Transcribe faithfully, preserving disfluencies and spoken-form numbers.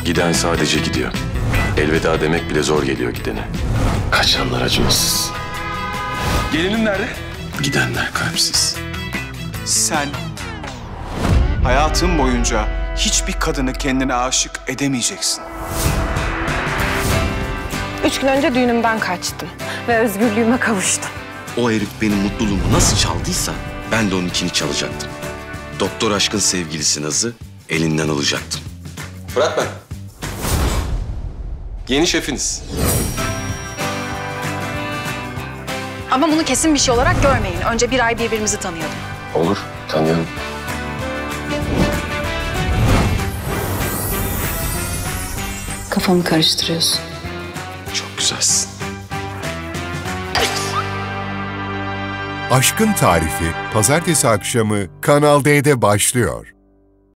Giden sadece gidiyor. Elveda demek bile zor geliyor gidene. Kaçanlar acımasız. Gelinin nerede? Gidenler kalpsiz. Sen hayatın boyunca hiçbir kadını kendine aşık edemeyeceksin. Üç gün önce düğünümden kaçtım ve özgürlüğüme kavuştum. O herif benim mutluluğumu nasıl çaldıysa ben de onunkini çalacaktım. Doktor Aşk'ın sevgilisi Naz'ı elinden alacaktım. Fırat ben. Yeni şefiniz. Ama bunu kesin bir şey olarak görmeyin. Önce bir ay birbirimizi tanıyalım. Olur, tanıyalım. Kafamı karıştırıyorsun. Çok güzelsin. Aşkın Tarifi Pazartesi akşamı Kanal D'de başlıyor.